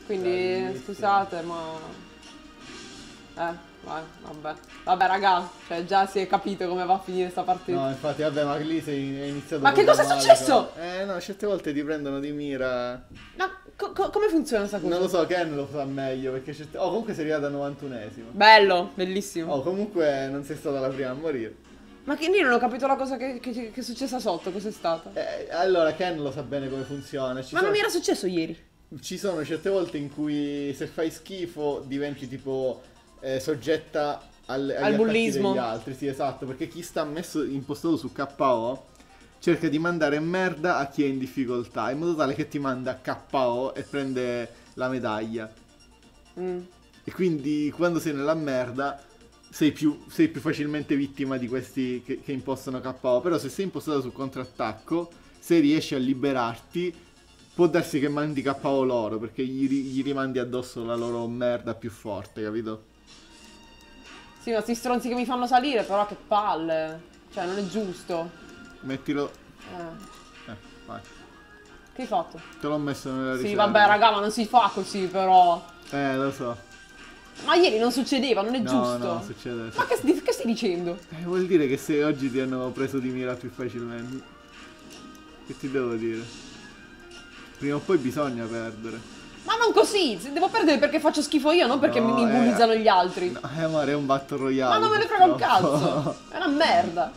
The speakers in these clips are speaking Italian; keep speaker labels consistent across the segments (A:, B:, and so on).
A: Quindi scusate, ma... vabbè. Vabbè, raga, cioè già si è capito come va a finire sta partita.
B: No, infatti, vabbè, ma lì sei iniziato.
A: Ma che cosa è successo?
B: No, certe volte ti prendono di mira.
A: Ma come funziona sta cosa?
B: Non lo so, Ken lo sa meglio, perché Oh, comunque sei arrivata al 91esimo.
A: Bello, bellissimo.
B: Oh, comunque non sei stata la prima a morire.
A: Ma che io non ho capito la cosa che è successa sotto, cos'è stata?
B: Allora, Ken lo sa bene come funziona.
A: Ma non mi era successo ieri.
B: Ci sono certe volte in cui se fai schifo diventi tipo soggetta agli attacchi
A: bullismo
B: degli altri. Sì, esatto, perché chi sta impostato su KO cerca di mandare merda a chi è in difficoltà, in modo tale che ti manda KO e prende la medaglia. E quindi quando sei nella merda sei più facilmente vittima di questi che impostano KO. Però se sei impostato sul contrattacco, se riesci a liberarti, può darsi che mandi KO loro, perché gli rimandi addosso la loro merda più forte, capito?
A: Sì, ma sti stronzi che mi fanno salire, però che palle. Cioè, non è giusto.
B: Mettilo... vai.
A: Che hai fatto?
B: Te l'ho messo nella riserva.
A: Sì, vabbè, raga, ma non si fa così, però.
B: Lo so.
A: Ma ieri non succedeva, non è giusto.
B: No, succede.
A: Ma che stai dicendo?
B: Vuol dire che se oggi ti hanno preso di mira più facilmente. Che ti devo dire? Prima o poi bisogna perdere.
A: Ma non così, devo perdere perché faccio schifo io, non perché mi bullizzano gli altri.
B: No, amore, è un battle royale.
A: Ma non me ne frega un cazzo. È una merda.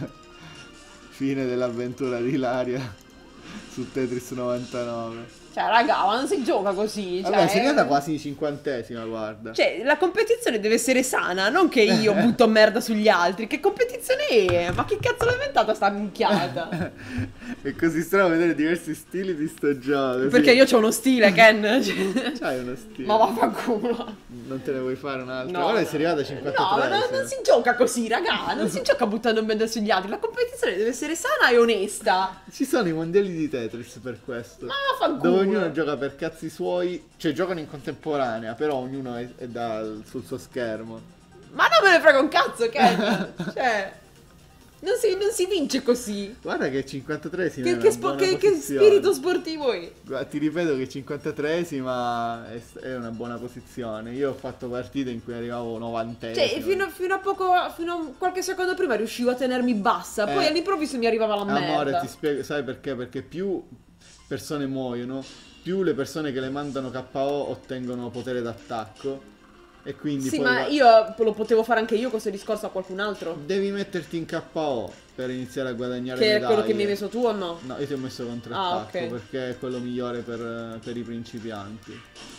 B: Fine dell'avventura di Ilaria su Tetris 99.
A: Cioè, raga, ma non si gioca così. Cioè,
B: vabbè, sei arrivata quasi 50esima, guarda.
A: Cioè, la competizione deve essere sana, non che io butto merda sugli altri. Che competizione è? Ma che cazzo l'ha inventata sta minchiata?
B: È così strano vedere diversi stili di sto gioco.
A: Perché io c'ho uno stile, Ken.
B: C'hai uno stile.
A: Ma vaffanculo.
B: Non te ne vuoi fare un'altra?
A: No,
B: Ora sei arrivata a 53.
A: No, ma non si gioca così, raga. Non si gioca buttando merda sugli altri. La competizione deve essere sana e onesta.
B: Ci sono i mondiali di Tetris per questo.
A: Ma vaffanculo.
B: Dove ognuno gioca per cazzi suoi. Cioè giocano in contemporanea, però ognuno è sul suo schermo.
A: Ma non me ne frega un cazzo, Ken. Cioè, non si vince così.
B: Guarda che 53esima
A: Che spirito sportivo è?
B: Guarda, ti ripeto che 53esima è una buona posizione. Io ho fatto partite in cui arrivavo 90esima.
A: Cioè, fino a qualche secondo prima riuscivo a tenermi bassa. Poi all'improvviso mi arrivava la merda.
B: Amore, ti spiego, sai perché? Perché più persone muoiono, più le persone che le mandano KO ottengono potere d'attacco. E quindi
A: sì,
B: poi
A: ma io lo potevo fare anche io questo discorso a qualcun altro.
B: devi metterti in KO per iniziare a guadagnare
A: Che
B: medaglie.
A: è quello che mi hai messo tu o no?
B: No, io ti ho messo contrattacco
A: ok.
B: perché è quello migliore per i principianti.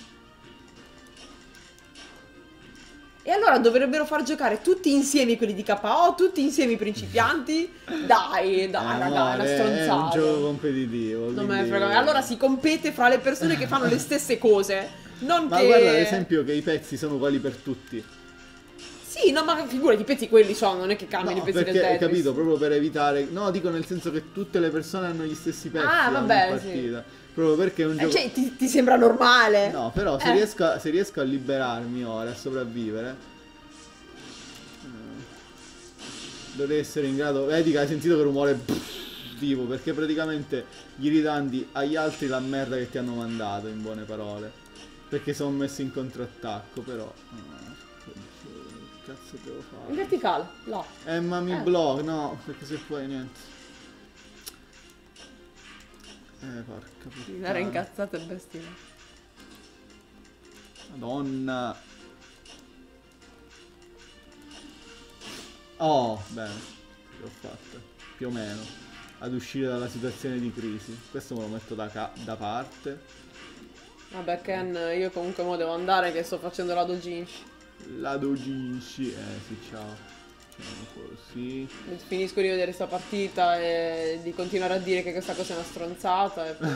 A: E allora dovrebbero far giocare tutti insieme quelli di KO, tutti insieme i principianti? Dai, raga, è una stronzata.
B: È un gioco competitivo.
A: Non me ne frega. Allora si compete fra le persone che fanno le stesse cose. Non
B: ma
A: che...
B: guarda ad esempio che i pezzi sono uguali per tutti.
A: Sì, no, ma figurati, i pezzi quelli sono, non è che cambiano i pezzi del
B: perché,
A: Tetris.
B: capito, proprio per evitare. No, dico nel senso che tutte le persone hanno gli stessi pezzi
A: vabbè,
B: in partita. Proprio perché è un gioco.
A: Cioè, ti sembra normale?
B: No, però se riesco a liberarmi ora, a sopravvivere, dovrei essere in grado. Vedi che hai sentito che rumore vivo, perché praticamente gli ridandi agli altri la merda che ti hanno mandato, in buone parole. Perché sono messo in contrattacco, però. Che cazzo devo fare?
A: In verticale, là.
B: Ma mi blocca, no, perché se poi niente. Porca puttana.
A: Era incazzato e bestia.
B: Madonna. Oh, bene. L'ho fatta. Più o meno. Ad uscire dalla situazione di crisi. Questo me lo metto da parte.
A: Vabbè Ken, io comunque mo devo andare che sto facendo la doujinshi.
B: La doujinshi, sì, ciao. Così.
A: Finisco di vedere sta partita e di continuare a dire che questa cosa è una stronzata e poi...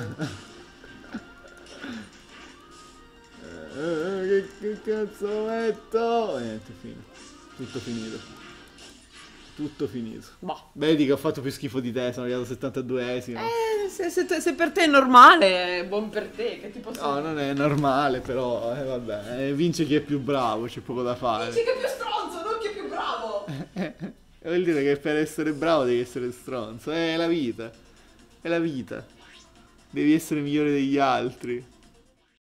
B: che cazzo metto? Niente, fine. Tutto finito. Tutto finito.
A: Boh.
B: Vedi che ho fatto più schifo di te, sono arrivato 72esimo.
A: Se per te è normale, è buon per te, che ti posso
B: No,
A: dire?
B: non è normale, però vabbè, vince chi è più bravo, c'è poco da fare.
A: Dici che è più stronzo, non che è più bravo!
B: Vuol dire che per essere bravo devi essere stronzo, è la vita. È la vita. Devi essere migliore degli altri.